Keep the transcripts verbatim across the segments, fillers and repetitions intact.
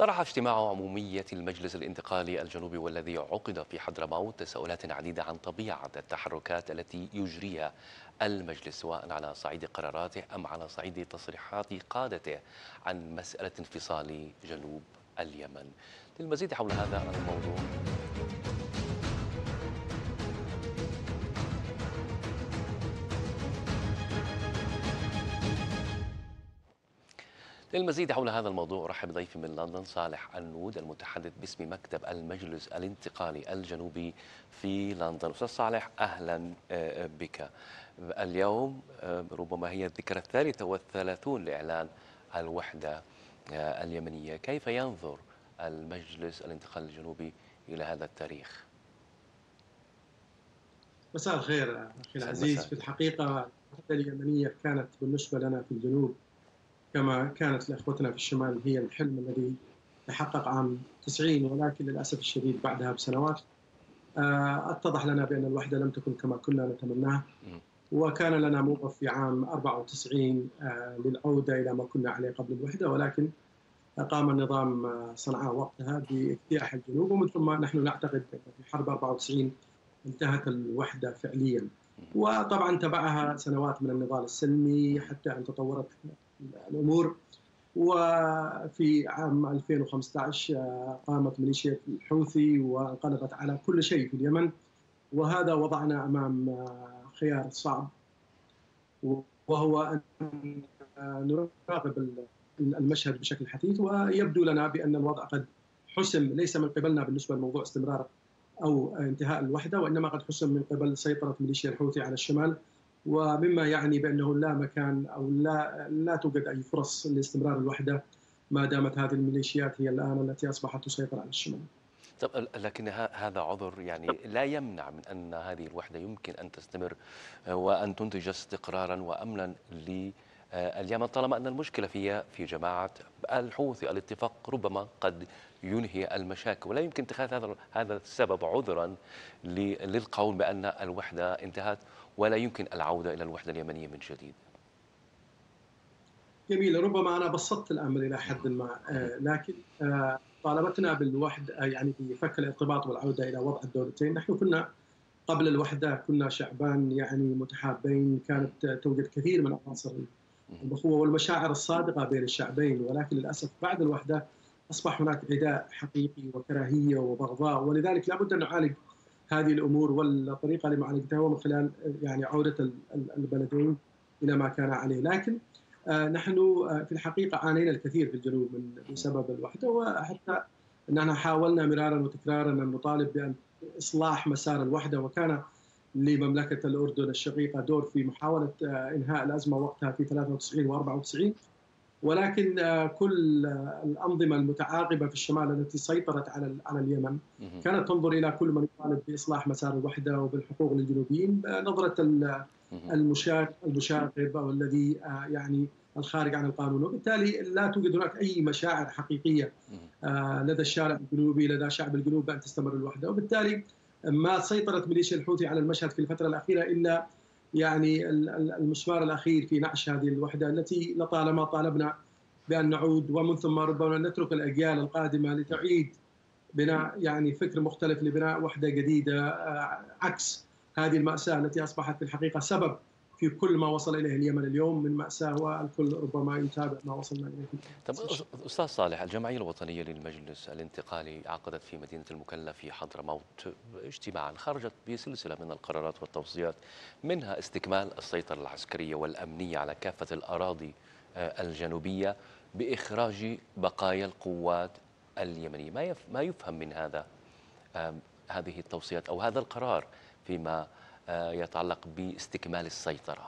طرح اجتماع عمومية المجلس الانتقالي الجنوبي والذي عقد في حضرموت تساؤلات عديدة عن طبيعة التحركات التي يجريها المجلس، سواء على صعيد قراراته أم على صعيد تصريحات قادته عن مسألة انفصال جنوب اليمن. للمزيد حول هذا الموضوع للمزيد حول هذا الموضوع أرحب بضيفي من لندن صالح النود، المتحدث باسم مكتب المجلس الانتقالي الجنوبي في لندن. أستاذ صالح، أهلا آه، بك. اليوم آه، ربما هي الذكرى الثالثة والثلاثون لإعلان الوحدة آه، اليمنية. كيف ينظر المجلس الانتقالي الجنوبي إلى هذا التاريخ؟ مساء الخير أخي مساء العزيز. المساء. في الحقيقة الوحدة اليمنية كانت بالنسبة لنا في الجنوب كما كانت لإخوتنا في الشمال هي الحلم الذي تحقق عام تسعين، ولكن للأسف الشديد بعدها بسنوات آه، اتضح لنا بأن الوحدة لم تكن كما كنا نتمناها، وكان لنا موقف في عام أربعة وتسعين آه، للعودة إلى ما كنا عليه قبل الوحدة، ولكن قام النظام آه، صنعاء وقتها باجتياح الجنوب، ومن ثم نحن نعتقد أن في حرب أربعة وتسعين انتهت الوحدة فعليا. وطبعا تبعها سنوات من النضال السلمي حتى أن تطورت الأمور، وفي عام ألفين وخمسة عشر قامت ميليشيا الحوثي وانقلبت على كل شيء في اليمن، وهذا وضعنا أمام خيار صعب، وهو أن نراقب المشهد بشكل حثيث. ويبدو لنا بأن الوضع قد حسم، ليس من قبلنا بالنسبة لموضوع استمرار أو انتهاء الوحدة، وإنما قد حسم من قبل سيطرة ميليشيا الحوثي على الشمال، ومما يعني بأنه لا مكان أو لا لا توجد أي فرص لاستمرار الوحدة ما دامت هذه الميليشيات هي الآن التي أصبحت تسيطر على الشمال. طب لكن ه- هذا عذر يعني لا يمنع من أن هذه الوحدة يمكن أن تستمر آه، وأن تنتج استقرارا وأمنا لليمن، طالما أن المشكلة فيها في جماعة الحوثي. الاتفاق ربما قد ينهي المشاكل، ولا يمكن اتخاذ هذا هذا السبب عذرا ل- للقول بأن الوحدة انتهت ولا يمكن العودة إلى الوحدة اليمنية من جديد. جميل، ربما أنا بسطت الأمر إلى حد ما، آه، لكن آه، طالبتنا بالوحدة آه، يعني بفك الارتباط والعودة إلى وضع الدولتين. نحن كنا قبل الوحدة كنا شعبان يعني متحابين، كانت توجد كثير من عناصر الأخوة والمشاعر الصادقة بين الشعبين، ولكن للأسف بعد الوحدة أصبح هناك عداء حقيقي وكراهية وبغضاء، ولذلك لابد أن نعالج هذه الأمور، والطريقة لمعالجتها هو من خلال يعني عودة البلدين إلى ما كان عليه. لكن آه، نحن آه، في الحقيقة عانينا الكثير في الجنوب من بسبب الوحدة، وحتى أننا حاولنا مرارا وتكرارا أن نطالب بأن إصلاح مسار الوحدة، وكان لمملكة الأردن الشقيقة دور في محاولة آه، إنهاء الأزمة وقتها في ثلاثة وتسعين وأربعة وتسعين، ولكن آه، كل آه، الأنظمة المتعاقبة في الشمال التي سيطرت على على اليمن كانت تنظر إلى كل من يطالب بإصلاح مسار الوحدة وبالحقوق للجنوبيين نظرة المشاغب أو الذي آه، يعني الخارج عن القانون، وبالتالي لا توجد هناك أي مشاعر حقيقية آه، لدى الشارع الجنوبي، لدى شعب الجنوب، بأن تستمر الوحدة. وبالتالي ما سيطرت ميليشيا الحوثي على المشهد في الفترة الأخيرة إلا يعني المسمار الأخير في نعش هذه الوحدة التي لطالما طالبنا بأن نعود، ومن ثم ربما نترك الأجيال القادمة لتعيد بناء يعني فكر مختلف لبناء وحدة جديدة آه، عكس هذه المأساة التي أصبحت في الحقيقة سبب في كل ما وصل إليه اليمن اليوم من مأساة، والكل ربما يتابع ما وصلنا إليه. طب أستاذ صالح، الجمعية الوطنية للمجلس الانتقالي عقدت في مدينة المكلا في حضرموت اجتماعا خرجت بسلسلة من القرارات والتوصيات، منها استكمال السيطرة العسكرية والأمنية على كافة الأراضي آه، الجنوبية بإخراج بقايا القوات اليمنية. ما يف ما يفهم من هذا آم، هذه التوصيات أو هذا القرار فيما آه، يتعلق باستكمال السيطرة؟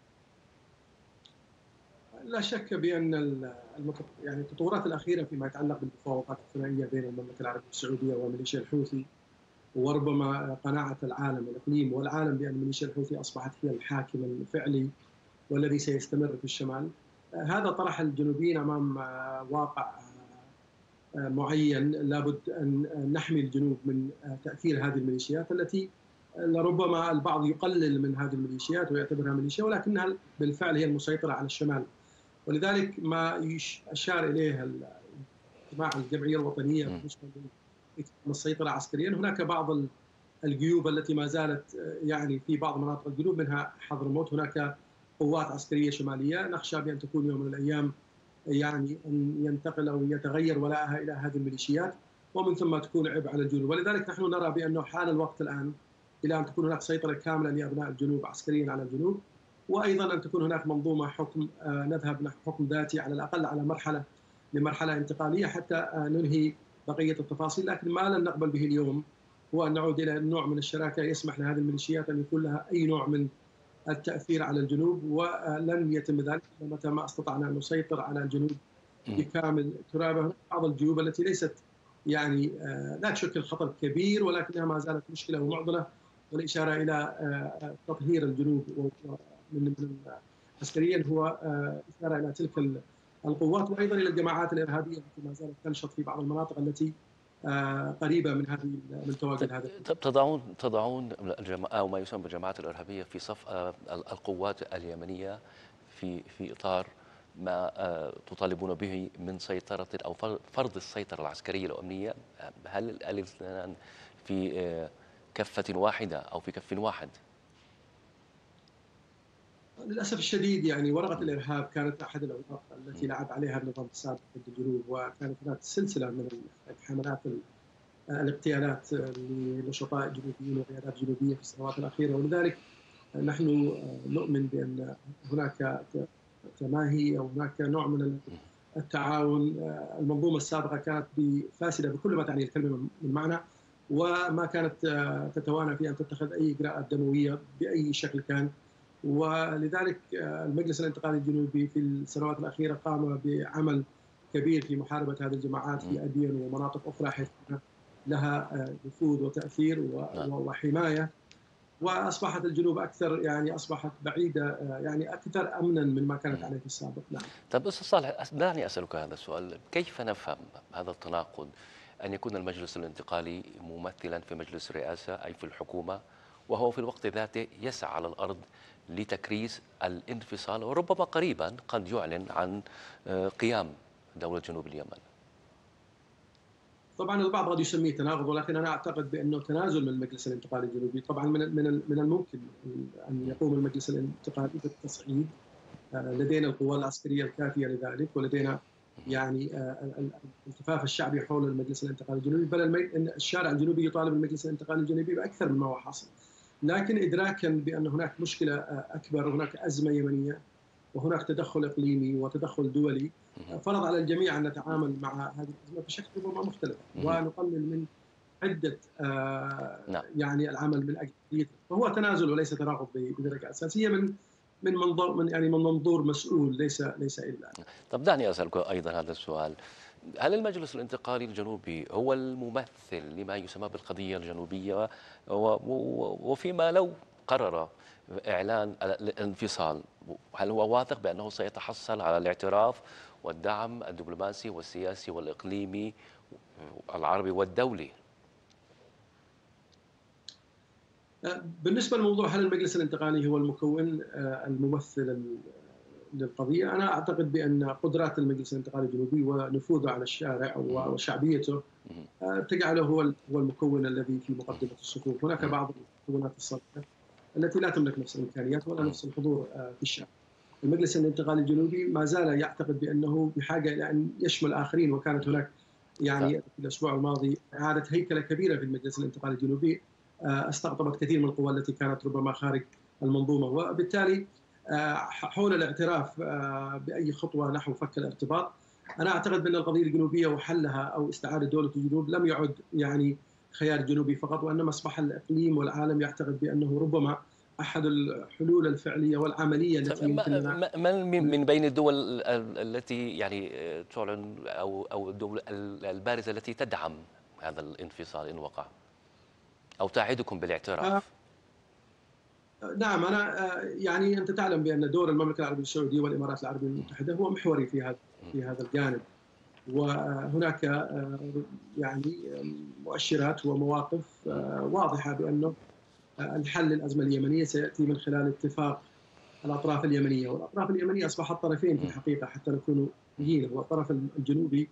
لا شك بأن يعني التطورات الأخيرة فيما يتعلق بالمفاوضات الثنائية بين المملكة العربية السعودية وميليشيا الحوثي، وربما قناعة العالم الإقليم والعالم بأن ميليشيا الحوثي أصبحت هي الحاكم الفعلي والذي سيستمر في الشمال، هذا طرح الجنوبيين أمام واقع معين. لابد أن نحمي الجنوب من تأثير هذه الميليشيات التي لربما البعض يقلل من هذه الميليشيات ويعتبرها ميليشيا، ولكنها بالفعل هي المسيطرة على الشمال. ولذلك ما أشار إليه اجتماع الجمعية الوطنية مم. بالنسبة للسيطرة عسكريا. هناك بعض الجيوب التي ما زالت يعني في بعض مناطق الجنوب منها حضرموت، هناك قوات عسكرية شمالية نخشى بأن تكون يوم من الأيام يعني أن ينتقل أو يتغير ولاءها إلى هذه الميليشيات، ومن ثم تكون عبء على الجنوب. ولذلك نحن نرى بأنه حان الوقت الآن إلى أن تكون هناك سيطرة كاملة لأبناء الجنوب عسكريا على الجنوب، وأيضا أن تكون هناك منظومة حكم، نذهب نحو حكم ذاتي على الأقل على مرحلة لمرحلة انتقالية حتى ننهي بقية التفاصيل. لكن ما لن نقبل به اليوم هو أن نعود إلى نوع من الشراكة يسمح لهذه الميليشيات أن يكون لها أي نوع من التأثير على الجنوب، ولن يتم ذلك متى ما استطعنا أن نسيطر على الجنوب بكامل ترابه. بعض الجيوب التي ليست يعني لا تشكل خطر كبير ولكنها ما زالت مشكلة ومعضلة، والإشارة إلى تطهير الجنوب من عسكريا هو إشارة إلى تلك القوات، وأيضا إلى الجماعات الإرهابية التي ما زالت تنشط في بعض المناطق التي قريبة من هذه من تواجد هذا. طب تضعون تضعون الجماعة أو ما يسمى بالجماعات الإرهابية في صف القوات اليمنية في في إطار ما تطالبون به من سيطرة أو فرض السيطرة العسكرية الأمنية؟ هل الاثنان في كفة واحدة أو في كف واحد؟ للأسف الشديد يعني ورقة الإرهاب كانت أحد الأوراق التي لعب عليها النظام السابق ضد الجنوب، وكانت هناك سلسلة من الحملات الاغتيالات لنشطاء جنوبيين وقيادات جنوبية في السنوات الأخيرة. ولذلك نحن نؤمن بأن هناك تماهي أو هناك نوع من التعاون. المنظومة السابقة كانت فاسدة بكل ما تعني الكلمة من معنى، وما كانت تتوانى في أن تتخذ أي إجراءات دموية بأي شكل كان. ولذلك المجلس الانتقالي الجنوبي في السنوات الأخيرة قام بعمل كبير في محاربة هذه الجماعات في أديان ومناطق أخرى حيث لها نفوذ وتأثير وحماية، وأصبحت الجنوب أكثر يعني أصبحت بعيدة يعني أكثر أمنا من ما كانت عليه في السابق. نعم. طيب أستاذ صالح، دعني أسألك هذا السؤال: كيف نفهم هذا التناقض أن يكون المجلس الانتقالي ممثلا في مجلس الرئاسة أي في الحكومة، وهو في الوقت ذاته يسعى على الأرض لتكريس الانفصال، وربما قريبا قد يعلن عن قيام دولة جنوب اليمن؟ طبعا البعض قد يسميه تناقض، ولكن انا اعتقد بانه تنازل من المجلس الانتقالي الجنوبي. طبعا من من من الممكن ان يقوم المجلس الانتقالي بالتصعيد، لدينا القوى العسكريه الكافيه لذلك، ولدينا يعني الالتفاف الشعبي حول المجلس الانتقالي الجنوبي، بل الشارع الجنوبي يطالب المجلس الانتقالي الجنوبي باكثر مما هو حاصل. لكن ادراكا بان هناك مشكله اكبر، هناك ازمه يمنيه وهناك تدخل اقليمي وتدخل دولي، فرض على الجميع ان نتعامل مع هذه الازمه بشكل ربما مختلف ونقلل من عده آه يعني العمل من اجل، فهو تنازل وليس تناقض بدرجه اساسيه من من منظور من يعني من منظور مسؤول، ليس ليس الا. طب دعني اسالك ايضا هذا السؤال: هل المجلس الانتقالي الجنوبي هو الممثل لما يسمى بالقضيه الجنوبيه؟ وفيما لو قرر اعلان الانفصال، هل هو واثق بانه سيتحصل على الاعتراف والدعم الدبلوماسي والسياسي والاقليمي العربي والدولي؟ بالنسبه للموضوع هل المجلس الانتقالي هو المكون الممثل للقضيه، انا اعتقد بان قدرات المجلس الانتقالي الجنوبي ونفوذه على الشارع وشعبيته تجعله هو هو المكون الذي في مقدمه الصفوف. هناك بعض المكونات الصغيره التي لا تملك نفس الامكانيات ولا نفس الحضور في الشارع. المجلس الانتقالي الجنوبي ما زال يعتقد بانه بحاجه الى ان يشمل اخرين، وكانت هناك يعني في الاسبوع الماضي اعاده هيكله كبيره في المجلس الانتقالي الجنوبي استقطبت كثير من القوى التي كانت ربما خارج المنظومه، وبالتالي حول الاعتراف باي خطوه نحو فك الارتباط، انا اعتقد بان القضيه الجنوبيه وحلها او استعاده دوله الجنوب لم يعد يعني خيار جنوبي فقط، وانما اصبح الاقليم والعالم يعتقد بانه ربما احد الحلول الفعليه والعمليه التي يمكن من من بين الدول التي يعني تعلن او او الدول البارزه التي تدعم هذا الانفصال ان وقع او تعدكم بالاعتراف؟ آه نعم، انا يعني انت تعلم بان دور المملكه العربيه السعوديه والامارات العربيه المتحده هو محوري في هذا في هذا الجانب، وهناك يعني مؤشرات ومواقف واضحه بانه الحل للازمه اليمنيه سياتي من خلال اتفاق الاطراف اليمنيه، والاطراف اليمنيه اصبحت طرفين في الحقيقه حتى نكون جيدا، هو الطرف الجنوبي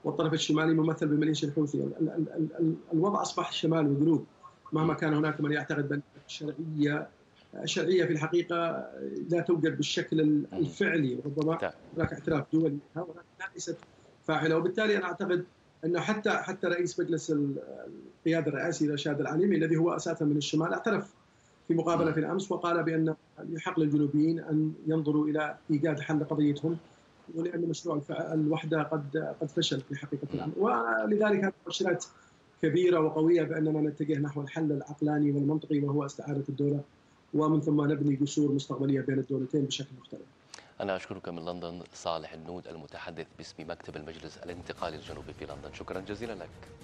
والطرف الشمالي ممثل بميليشيا الحوثي. ال- ال- ال- ال- الوضع أصبح شمال وجنوب، مهما مم. كان هناك من يعتقد بأن الشرعية الشرعية في الحقيقة لا توجد بالشكل مم. الفعلي، وربما نعم. هناك اعتراف دولي لها ولكنها ليست فاعلة. وبالتالي أنا أعتقد أنه حتى حتى رئيس مجلس القيادة الرئاسي رشاد العليمي الذي هو أساسا من الشمال اعترف في مقابلة مم. في الأمس وقال بأن يحق للجنوبيين أن ينظروا إلى إيجاد حل لقضيتهم، ولأن مشروع الف- الوحدة قد قد فشل في حقيقة مم. الأمر. ولذلك هذه مؤشرات كبيرة وقوية بأننا نتجه نحو الحل العقلاني والمنطقي، وهو استعادة الدولة، ومن ثم نبني جسور مستقبلية بين الدولتين بشكل مختلف. أنا أشكرك من لندن صالح النود، المتحدث باسم مكتب المجلس الانتقالي الجنوبي في لندن. شكرا جزيلا لك.